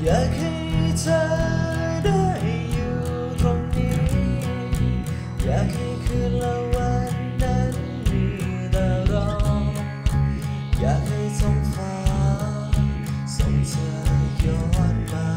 อยากให้เธอได้อยู่ตรงนี้อยากให้คืนละวันนั้นมีแต่เราอยากให้ท้องฟ้าส่งเธอย้อนมา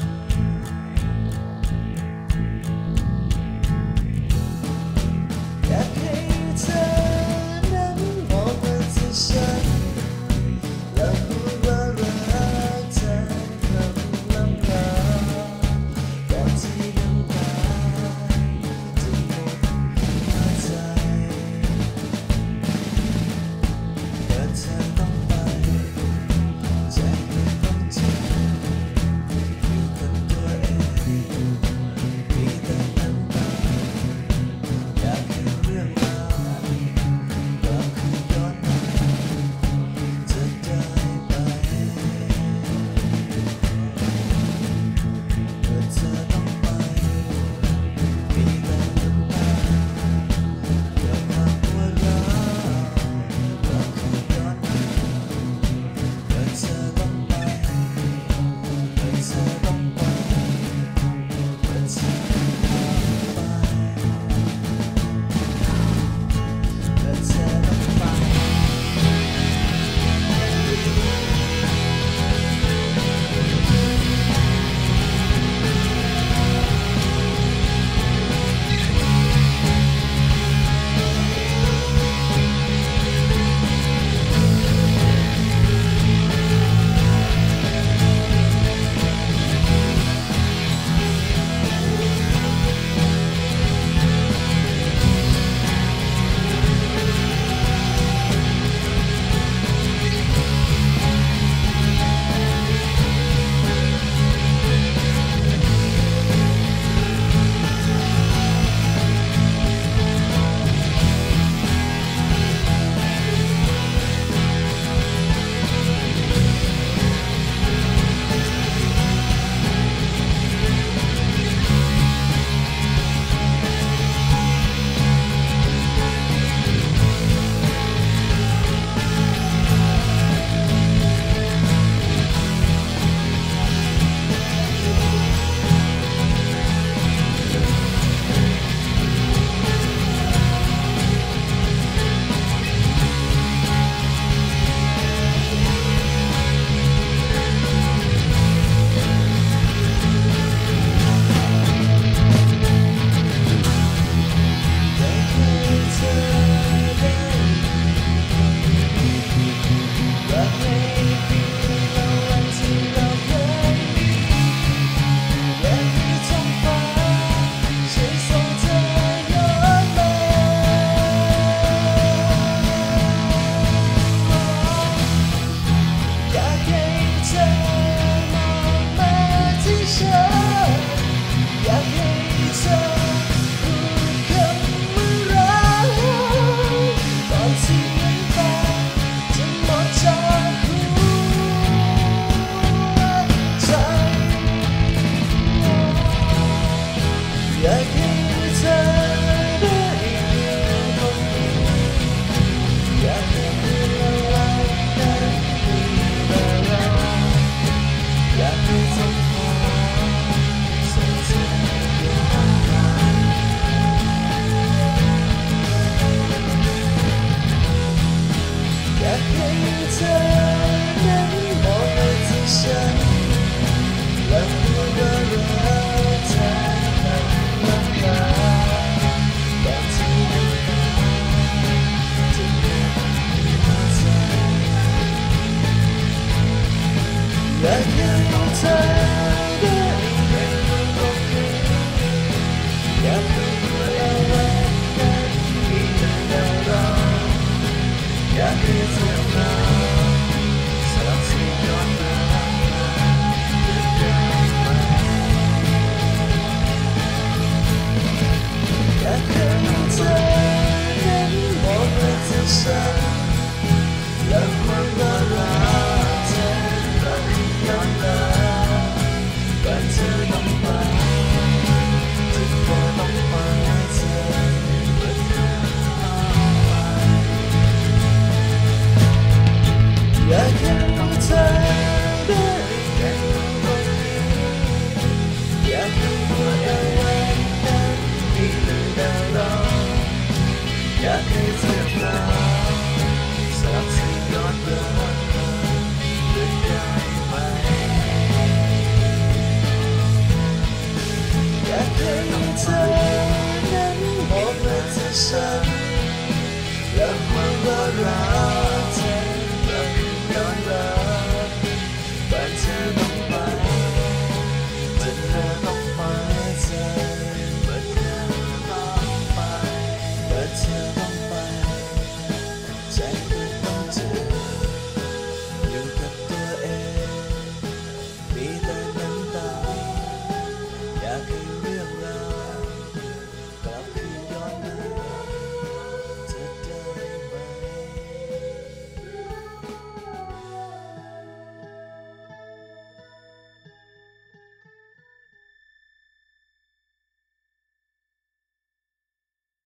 อยากให้เธอนั้นมองมาที่ฉันแล้วพูดว่ารักเธอคำล่ำลาก่อนที่น้ำตาจะหมดหัวใจเมื่อเธอต้องไปใจไม่ต้องเจ็บอยู่กับตัวเองมีแต่น้ำตาอยากให้เรื่องราวกลับคืนย้อนมาจะได้ไปเมื่อเธอต้องไปมีแต่น้ำตาอยากความปวดร้าวกลับคืนย้อนมาเมื่อเธอต้องไปเมื่อเธอต้องไปเมื่อเธอต้องไปเมื่อเธอต้องไปอยากให้เธอได้อยู่ตรงนี้อยากให้คืนละวันนั้นมีแต่เราอยากให้ท้องฟ้าส่งเธอย้อนมาอยากให้เธอนั้นมองมาที่ฉันและพูดว่ารักเธออยากให้เธอ